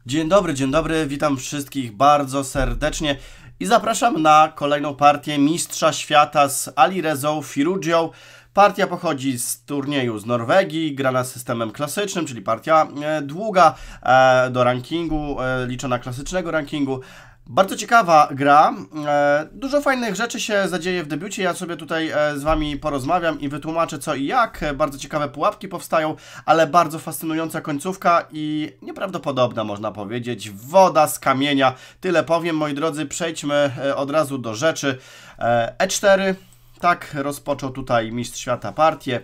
Dzień dobry, witam wszystkich bardzo serdecznie i zapraszam na kolejną partię Mistrza Świata z Alirezą Firouzją. Partia pochodzi z turnieju z Norwegii, grana systemem klasycznym, czyli partia długa do rankingu, liczona klasycznego rankingu. Bardzo ciekawa gra, dużo fajnych rzeczy się zadzieje w debiucie, ja sobie tutaj z Wami porozmawiam i wytłumaczę co i jak. Bardzo ciekawe pułapki powstają, ale bardzo fascynująca końcówka i nieprawdopodobna, można powiedzieć. Woda z kamienia, tyle powiem, moi drodzy, przejdźmy od razu do rzeczy. E4, tak rozpoczął tutaj Mistrz Świata partię.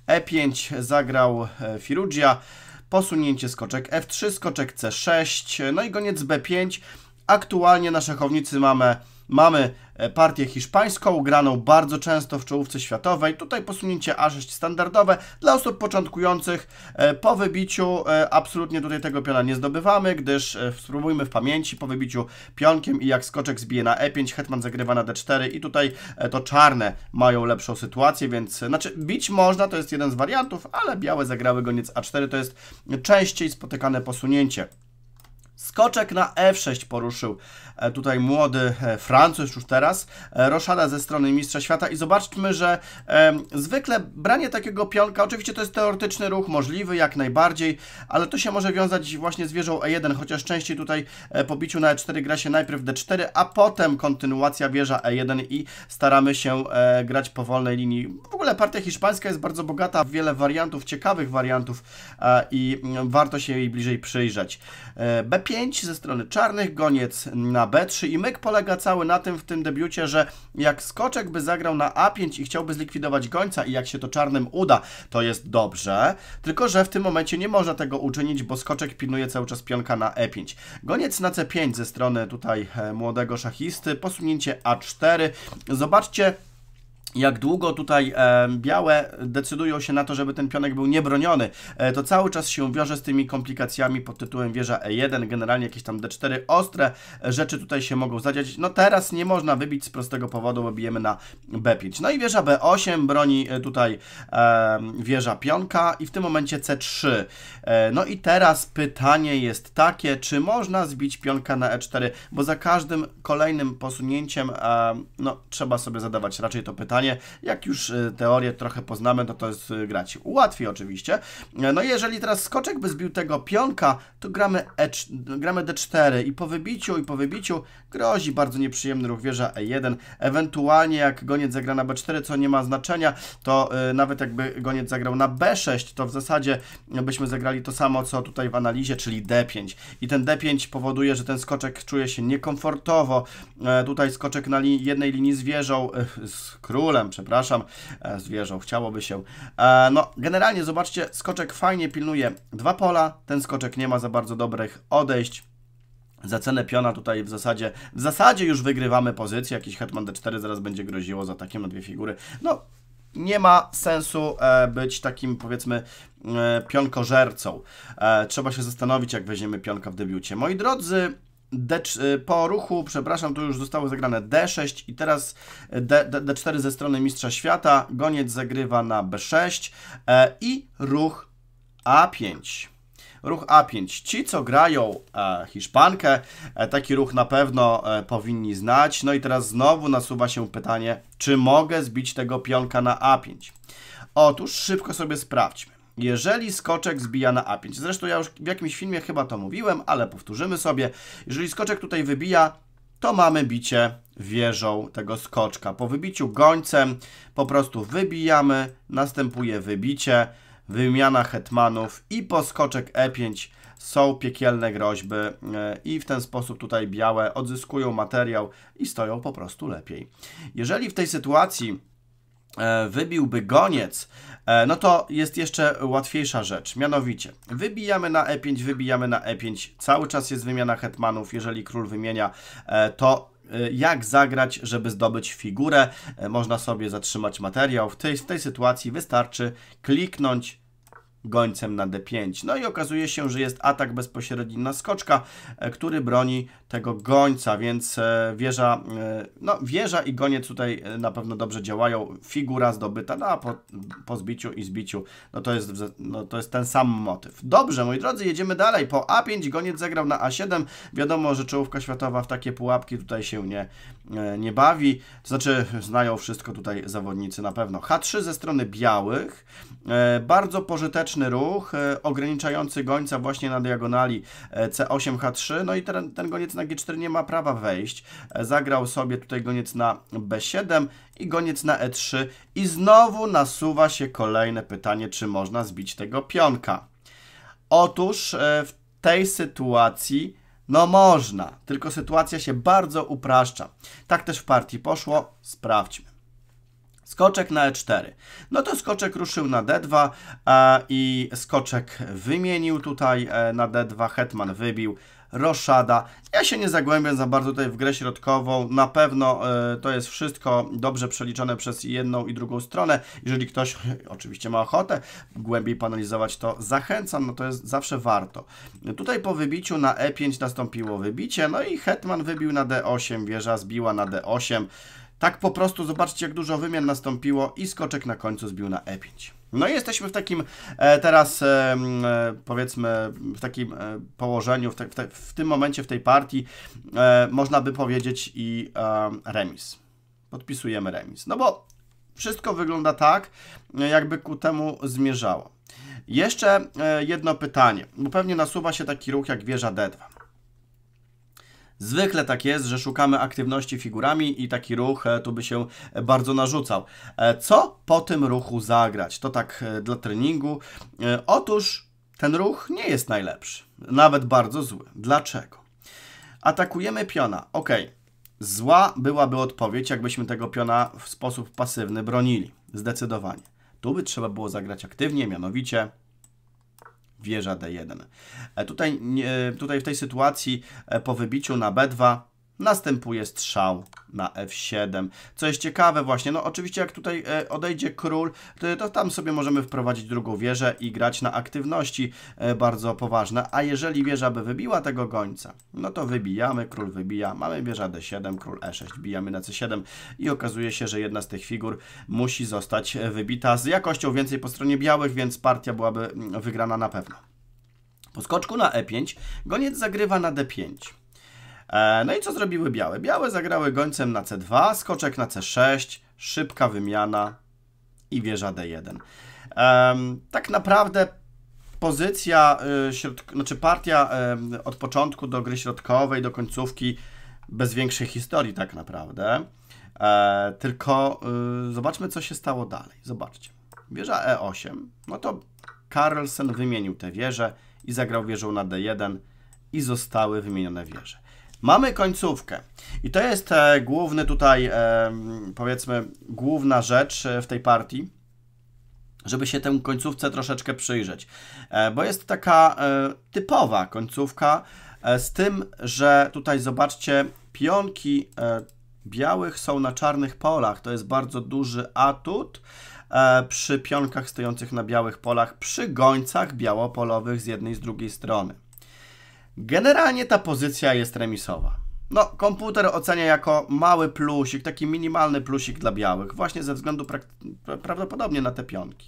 E5 zagrał Firouzja, posunięcie skoczek F3, skoczek C6, no i goniec B5. Aktualnie na szachownicy mamy partię hiszpańską, graną bardzo często w czołówce światowej. Tutaj posunięcie A6 standardowe dla osób początkujących. Po wybiciu absolutnie tutaj tego piona nie zdobywamy, gdyż spróbujmy w pamięci po wybiciu pionkiem i jak skoczek zbije na E5, hetman zagrywa na D4 i tutaj to czarne mają lepszą sytuację, więc bić można, to jest jeden z wariantów, ale białe zagrały goniec A4, to jest częściej spotykane posunięcie. Skoczek na F6 poruszył tutaj młody Francuz już teraz, roszada ze strony Mistrza Świata i zobaczmy, że zwykle branie takiego pionka, oczywiście to jest teoretyczny ruch, możliwy jak najbardziej, ale to się może wiązać właśnie z wieżą E1, chociaż częściej tutaj po biciu na E4 gra się najpierw D4, a potem kontynuacja wieża E1 i staramy się grać po wolnej linii. W ogóle partia hiszpańska jest bardzo bogata w wiele wariantów, ciekawych wariantów i warto się jej bliżej przyjrzeć. B5 ze strony czarnych, goniec na B3 i myk polega cały na tym w tym debiucie, że jak skoczek by zagrał na A5 i chciałby zlikwidować gońca i jak się to czarnym uda, to jest dobrze, tylko że w tym momencie nie można tego uczynić, bo skoczek pilnuje cały czas pionka na E5. Goniec na C5 ze strony tutaj młodego szachisty, posunięcie A4. Zobaczcie, jak długo tutaj białe decydują się na to, żeby ten pionek był niebroniony. To cały czas się wiąże z tymi komplikacjami pod tytułem wieża E1, generalnie jakieś tam D4, ostre rzeczy tutaj się mogą zadziać. No teraz nie można wybić z prostego powodu, bo bijemy na B5. No i wieża B8 broni tutaj wieża pionka i w tym momencie C3. No i teraz pytanie jest takie, czy można zbić pionka na E4, bo za każdym kolejnym posunięciem no, trzeba sobie zadawać raczej to pytanie. Jak już teorię trochę poznamy, to jest grać łatwiej oczywiście. No i jeżeli teraz skoczek by zbił tego pionka, to gramy D4 i po wybiciu grozi bardzo nieprzyjemny ruch wieża E1. Ewentualnie jak goniec zagra na B4, co nie ma znaczenia, to nawet jakby goniec zagrał na B6, to w zasadzie byśmy zagrali to samo, co tutaj w analizie, czyli D5. I ten D5 powoduje, że ten skoczek czuje się niekomfortowo. Tutaj skoczek na jednej linii z wieżą, z królem, przepraszam, z wieżą, chciałoby się. No, generalnie zobaczcie, skoczek fajnie pilnuje dwa pola, ten skoczek nie ma za bardzo dobrych odejść. Za cenę piona tutaj w zasadzie już wygrywamy pozycję, jakiś hetman D4 zaraz będzie groziło za takim na dwie figury. No, nie ma sensu być takim, powiedzmy, pionkożercą. Trzeba się zastanowić, jak weźmiemy pionka w debiucie. Moi drodzy, po ruchu, przepraszam, tu już zostało zagrane D6 i teraz D4 ze strony Mistrza Świata, goniec zagrywa na B6 i ruch A5. Ruch A5. Ci, co grają Hiszpankę, taki ruch na pewno powinni znać. No i teraz znowu nasuwa się pytanie, czy mogę zbić tego pionka na A5? Otóż szybko sobie sprawdźmy. Jeżeli skoczek zbija na A5, zresztą ja już w jakimś filmie chyba to mówiłem, ale powtórzymy sobie. Jeżeli skoczek tutaj wybija, to mamy bicie wieżą tego skoczka. Po wybiciu gońcem po prostu wybijamy, następuje wybicie, wymiana hetmanów i po skoczek E5 są piekielne groźby i w ten sposób tutaj białe odzyskują materiał i stoją po prostu lepiej. Jeżeli w tej sytuacji wybiłby goniec, no to jest jeszcze łatwiejsza rzecz, mianowicie wybijamy na E5, cały czas jest wymiana hetmanów, jeżeli król wymienia, to jak zagrać, żeby zdobyć figurę, można sobie zatrzymać materiał, w tej sytuacji wystarczy kliknąć gońcem na D5. No i okazuje się, że jest atak bezpośredni na skoczka, który broni tego gońca, więc wieża i goniec tutaj na pewno dobrze działają. Figura zdobyta, no a po zbiciu i zbiciu, to jest ten sam motyw. Dobrze, moi drodzy, jedziemy dalej. Po A5 goniec zagrał na A7. Wiadomo, że czołówka światowa w takie pułapki tutaj się nie bawi. To znaczy, znają wszystko tutaj zawodnicy na pewno. H3 ze strony białych. Bardzo pożyteczny ruch, ograniczający gońca właśnie na diagonali C8, H3. No i ten goniec na G4 nie ma prawa wejść. Zagrał sobie tutaj goniec na B7 i goniec na E3. I znowu nasuwa się kolejne pytanie, czy można zbić tego pionka. Otóż w tej sytuacji no można, tylko sytuacja się bardzo upraszcza. Tak też w partii poszło, sprawdźmy. Skoczek na E4. No to skoczek ruszył na D2 i skoczek wymienił tutaj na D2, hetman wybił, roszada. Ja się nie zagłębiam za bardzo tutaj w grę środkową. Na pewno to jest wszystko dobrze przeliczone przez jedną i drugą stronę. Jeżeli ktoś oczywiście ma ochotę głębiej panalizować, to zachęcam, no to jest zawsze warto. Tutaj po wybiciu na E5 nastąpiło wybicie, no i hetman wybił na D8, wieża zbiła na D8. Tak po prostu, zobaczcie, jak dużo wymian nastąpiło i skoczek na końcu zbił na E5. No i jesteśmy w takim teraz, powiedzmy, w takim położeniu, w tym momencie, w tej partii, można by powiedzieć i remis. Podpisujemy remis. No bo wszystko wygląda tak, jakby ku temu zmierzało. Jeszcze jedno pytanie, bo pewnie nasuwa się taki ruch jak wieża D2. Zwykle tak jest, że szukamy aktywności figurami i taki ruch tu by się bardzo narzucał. Co po tym ruchu zagrać? To tak dla treningu. Otóż ten ruch nie jest najlepszy, nawet bardzo zły. Dlaczego? Atakujemy piona. Ok, zła byłaby odpowiedź, jakbyśmy tego piona w sposób pasywny bronili. Zdecydowanie. Tu by trzeba było zagrać aktywnie, mianowicie wieża D1. Tutaj w tej sytuacji po wybiciu na B2 następuje strzał na F7. Co jest ciekawe właśnie, no oczywiście jak tutaj odejdzie król, to tam sobie możemy wprowadzić drugą wieżę i grać na aktywności bardzo poważne, a jeżeli wieża by wybiła tego gońca, no to wybijamy, król wybija, mamy wieża D7, król E6, bijamy na C7 i okazuje się, że jedna z tych figur musi zostać wybita z jakością więcej po stronie białych, więc partia byłaby wygrana na pewno. Po skoczku na E5 goniec zagrywa na D5. No i co zrobiły białe? Białe zagrały gońcem na C2, skoczek na C6, szybka wymiana i wieża D1. Tak naprawdę pozycja, partia od początku do gry środkowej, do końcówki bez większej historii tak naprawdę. Tylko zobaczmy, co się stało dalej. Zobaczcie. Wieża E8, no to Carlsen wymienił tę wieżę i zagrał wieżą na D1 i zostały wymienione wieże. Mamy końcówkę i to jest główny tutaj, powiedzmy, główna rzecz w tej partii, żeby się tę końcówce troszeczkę przyjrzeć, bo jest taka typowa końcówka z tym, że tutaj zobaczcie, pionki białych są na czarnych polach, to jest bardzo duży atut przy pionkach stojących na białych polach, przy gońcach białopolowych z jednej i z drugiej strony. Generalnie ta pozycja jest remisowa. No, komputer ocenia jako mały plusik, taki minimalny plusik dla białych, właśnie ze względu prawdopodobnie na te pionki.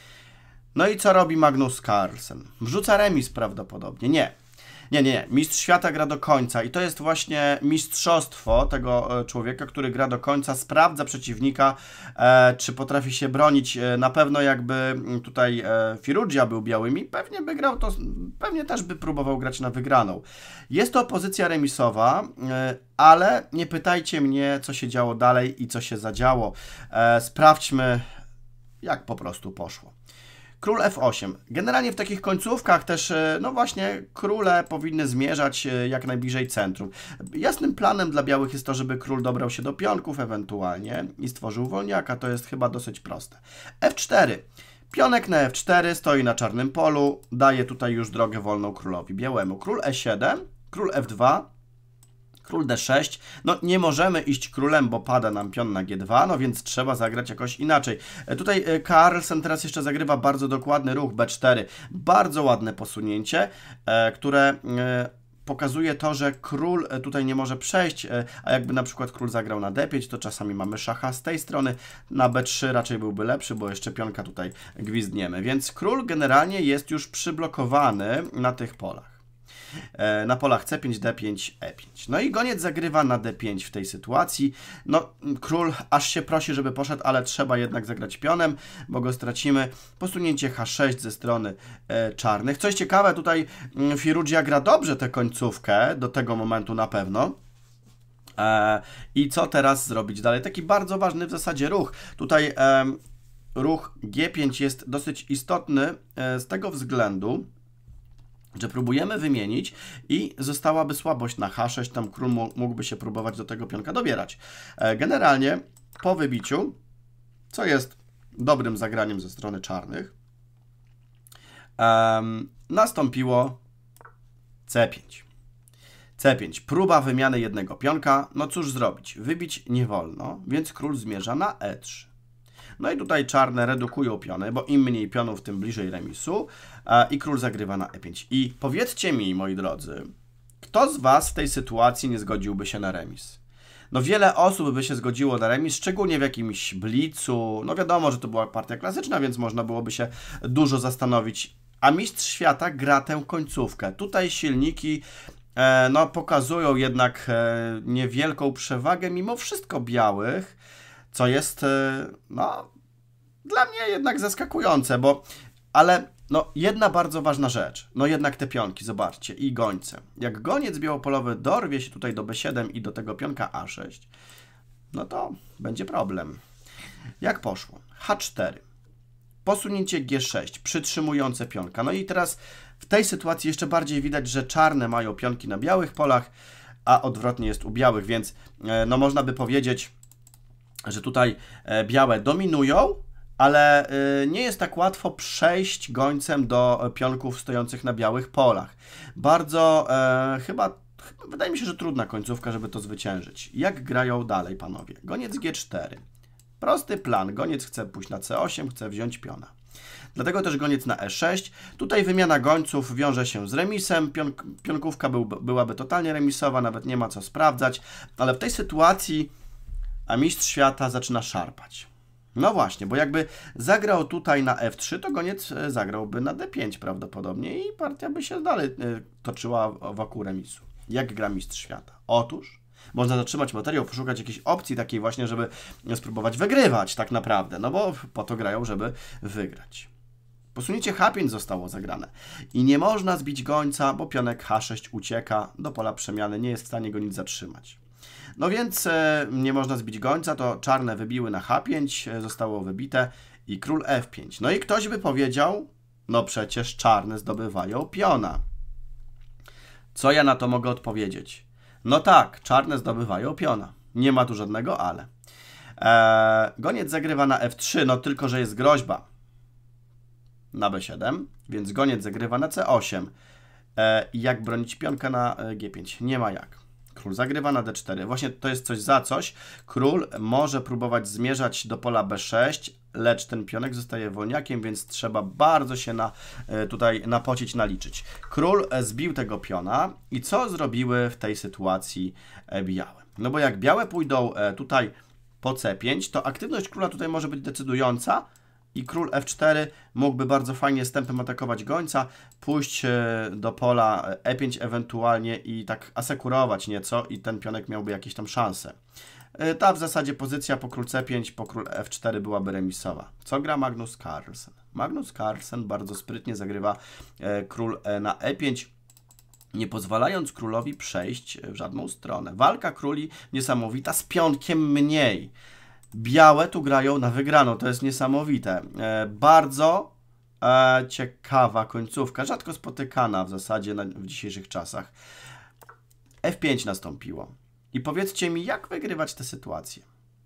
No i co robi Magnus Carlsen? Wrzuca remis prawdopodobnie. Nie. Mistrz świata gra do końca i to jest właśnie mistrzostwo tego człowieka, który gra do końca, sprawdza przeciwnika, czy potrafi się bronić. Na pewno jakby tutaj Firugia był białymi, pewnie by grał to, pewnie też by próbował grać na wygraną. Jest to pozycja remisowa, ale nie pytajcie mnie, co się działo dalej i co się zadziało. Sprawdźmy, jak po prostu poszło. Król F8. Generalnie w takich końcówkach też, no właśnie, króle powinny zmierzać jak najbliżej centrum. Jasnym planem dla białych jest to, żeby król dobrał się do pionków ewentualnie i stworzył wolniaka. To jest chyba dosyć proste. F4. Pionek na F4 stoi na czarnym polu, daje tutaj już drogę wolną królowi białemu. Król E7, król F2, Król D6, no nie możemy iść królem, bo pada nam pion na G2, no więc trzeba zagrać jakoś inaczej. Tutaj Carlsen teraz jeszcze zagrywa bardzo dokładny ruch B4. Bardzo ładne posunięcie, które pokazuje to, że król tutaj nie może przejść, a jakby na przykład król zagrał na D5, to czasami mamy szacha z tej strony, na B3 raczej byłby lepszy, bo jeszcze pionka tutaj gwizdniemy. Więc król generalnie jest już przyblokowany na tych polach. Na polach C5, D5, E5. No i goniec zagrywa na D5 w tej sytuacji. No, król aż się prosi, żeby poszedł, ale trzeba jednak zagrać pionem, bo go stracimy. Posunięcie H6 ze strony czarnych. Coś ciekawe, tutaj Firugia gra dobrze tę końcówkę, do tego momentu na pewno. I co teraz zrobić dalej? Taki bardzo ważny w zasadzie ruch. Tutaj ruch G5 jest dosyć istotny z tego względu, że próbujemy wymienić i zostałaby słabość na H6, tam król mógłby się próbować do tego pionka dobierać. Generalnie po wybiciu, co jest dobrym zagraniem ze strony czarnych, nastąpiło C5. C5, próba wymiany jednego pionka, no cóż zrobić, wybić nie wolno, więc król zmierza na E3. No i tutaj czarne redukują piony, bo im mniej pionów, tym bliżej remisu. I król zagrywa na E5. I powiedzcie mi, moi drodzy, kto z Was w tej sytuacji nie zgodziłby się na remis? No wiele osób by się zgodziło na remis, szczególnie w jakimś blicu. No wiadomo, że to była partia klasyczna, więc można byłoby się dużo zastanowić. A mistrz świata gra tę końcówkę. Tutaj silniki no, pokazują jednak niewielką przewagę mimo wszystko białych, co jest, no, dla mnie jednak zaskakujące, ale, no, jedna bardzo ważna rzecz, no jednak te pionki, zobaczcie, i gońce. Jak goniec białopolowy dorwie się tutaj do B7 i do tego pionka A6, no to będzie problem. Jak poszło? H4, posunięcie G6, przytrzymujące pionka, no i teraz w tej sytuacji jeszcze bardziej widać, że czarne mają pionki na białych polach, a odwrotnie jest u białych, więc, no, można by powiedzieć, że tutaj białe dominują, ale nie jest tak łatwo przejść gońcem do pionków stojących na białych polach. Bardzo wydaje mi się, że trudna końcówka, żeby to zwyciężyć. Jak grają dalej panowie? Goniec G4. Prosty plan. Goniec chce pójść na C8, chce wziąć piona. Dlatego też goniec na E6. Tutaj wymiana gońców wiąże się z remisem. Pionkówka byłaby totalnie remisowa, nawet nie ma co sprawdzać, ale w tej sytuacji a mistrz świata zaczyna szarpać. No właśnie, bo jakby zagrał tutaj na F3, to goniec zagrałby na D5 prawdopodobnie i partia by się dalej toczyła wokół remisu. Jak gra mistrz świata? Otóż można zatrzymać materiał, poszukać jakiejś opcji takiej właśnie, żeby spróbować wygrywać tak naprawdę, no bo po to grają, żeby wygrać. Posunięcie H5 zostało zagrane i nie można zbić gońca, bo pionek H6 ucieka do pola przemiany, nie jest w stanie go nic zatrzymać. No więc nie można zbić gońca, to czarne wybiły na H5, zostało wybite i król F5. No i ktoś by powiedział, no przecież czarne zdobywają piona. Co ja na to mogę odpowiedzieć? No tak, czarne zdobywają piona. Nie ma tu żadnego ale. Goniec zagrywa na F3, no tylko że jest groźba na B7, więc goniec zagrywa na C8. Jak bronić pionka na G5? Nie ma jak. Król zagrywa na D4. Właśnie to jest coś za coś. Król może próbować zmierzać do pola B6, lecz ten pionek zostaje wolniakiem, więc trzeba bardzo się tutaj napocić, naliczyć. Król zbił tego piona i co zrobiły w tej sytuacji białe? No bo jak białe pójdą tutaj po C5, to aktywność króla tutaj może być decydująca, i król F4 mógłby bardzo fajnie stępem atakować gońca, pójść do pola E5 ewentualnie i tak asekurować nieco i ten pionek miałby jakieś tam szanse. Ta w zasadzie pozycja po król C5, po król F4 byłaby remisowa. Co gra Magnus Carlsen? Magnus Carlsen bardzo sprytnie zagrywa król na E5, nie pozwalając królowi przejść w żadną stronę. Walka króli niesamowita, z pionkiem mniej. Białe tu grają na wygraną, to jest niesamowite. Bardzo ciekawa końcówka, rzadko spotykana w zasadzie w dzisiejszych czasach. F5 nastąpiło. I powiedzcie mi, jak wygrywać tę sytuację?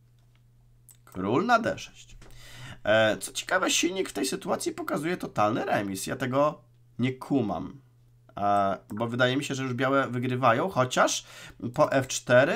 Król na D6. Co ciekawe, silnik w tej sytuacji pokazuje totalny remis. Ja tego nie kumam. bo wydaje mi się, że już białe wygrywają, chociaż po F4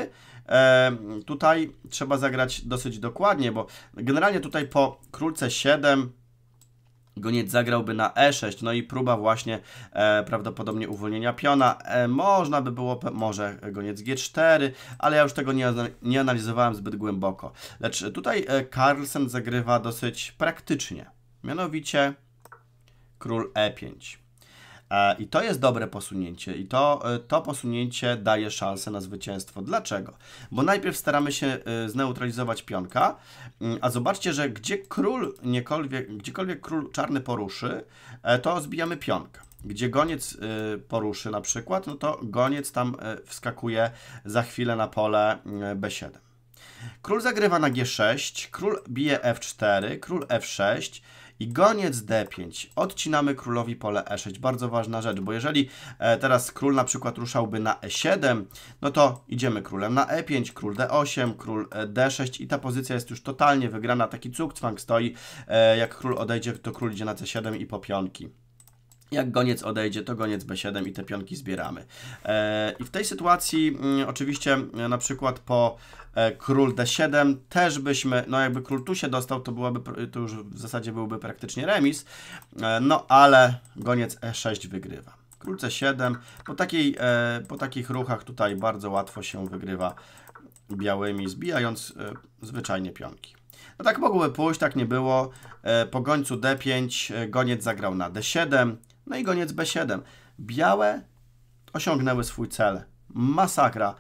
tutaj trzeba zagrać dosyć dokładnie, bo generalnie tutaj po król C7 goniec zagrałby na E6, no i próba właśnie prawdopodobnie uwolnienia piona. Można by było, może goniec G4, ale ja już tego nie analizowałem zbyt głęboko. Lecz tutaj Carlsen zagrywa dosyć praktycznie, mianowicie król E5. I to jest dobre posunięcie i to posunięcie daje szansę na zwycięstwo. Dlaczego? Bo najpierw staramy się zneutralizować pionka, a zobaczcie, że gdziekolwiek król czarny poruszy, to zbijamy pionka. Gdzie goniec poruszy na przykład, no to goniec tam wskakuje za chwilę na pole B7. Król zagrywa na G6, król bije F4, król F6 i goniec D5. Odcinamy królowi pole E6. Bardzo ważna rzecz, bo jeżeli teraz król na przykład ruszałby na E7, no to idziemy królem na E5, król D8, król D6 i ta pozycja jest już totalnie wygrana. Taki cukcwank stoi. Jak król odejdzie, to król idzie na C7 i po pionki. Jak goniec odejdzie, to goniec B7 i te pionki zbieramy. I w tej sytuacji oczywiście na przykład po król D7 też byśmy, no jakby król tu się dostał, to już w zasadzie byłby praktycznie remis, no ale goniec E6 wygrywa. Król C7, po takich ruchach tutaj bardzo łatwo się wygrywa białymi, zbijając zwyczajnie pionki. No tak mogłoby pójść, tak nie było. Po gońcu D5 goniec zagrał na D7, no i goniec B7. Białe osiągnęły swój cel. Masakra.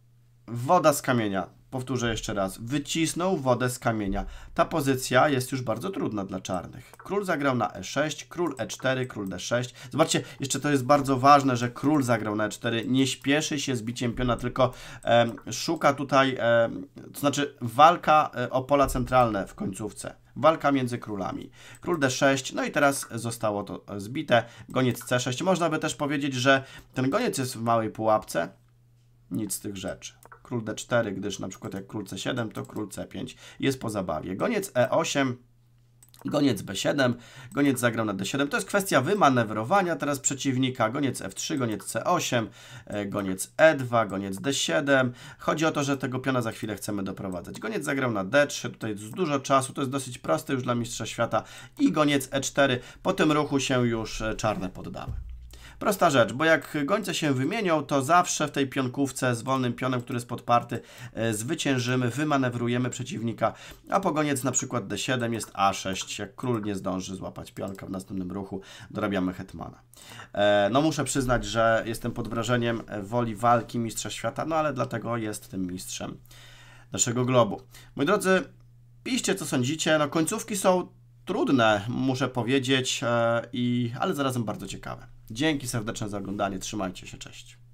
Woda z kamienia. Powtórzę jeszcze raz. Wycisnął wodę z kamienia. Ta pozycja jest już bardzo trudna dla czarnych. Król zagrał na E6, król E4, król D6. Zobaczcie, jeszcze to jest bardzo ważne, że król zagrał na E4. Nie śpieszy się z biciem piona, tylko szuka tutaj, to znaczy walka o pola centralne w końcówce. Walka między królami. Król D6, no i teraz zostało to zbite. Goniec C6. Można by też powiedzieć, że ten goniec jest w małej pułapce. Nic z tych rzeczy. Król D4, gdyż na przykład jak król C7, to król C5 jest po zabawie. Goniec E8, goniec B7, goniec zagrał na D7. To jest kwestia wymanewrowania teraz przeciwnika. Goniec F3, goniec C8, goniec E2, goniec D7. Chodzi o to, że tego piona za chwilę chcemy doprowadzać. Goniec zagrał na D3, tutaj jest dużo czasu, to jest dosyć proste już dla mistrza świata. I goniec E4, po tym ruchu się już czarne poddały. Prosta rzecz, bo jak gońce się wymienią, to zawsze w tej pionkówce z wolnym pionem, który jest podparty, zwyciężymy, wymanewrujemy przeciwnika, a po goniec na przykład D7 jest A6. Jak król nie zdąży złapać pionka w następnym ruchu, dorabiamy hetmana. No muszę przyznać, że jestem pod wrażeniem woli walki mistrza świata, no ale dlatego jest tym mistrzem naszego globu. Moi drodzy, piszcie co sądzicie, no końcówki są trudne, muszę powiedzieć, ale zarazem bardzo ciekawe. Dzięki serdeczne za oglądanie, trzymajcie się, cześć.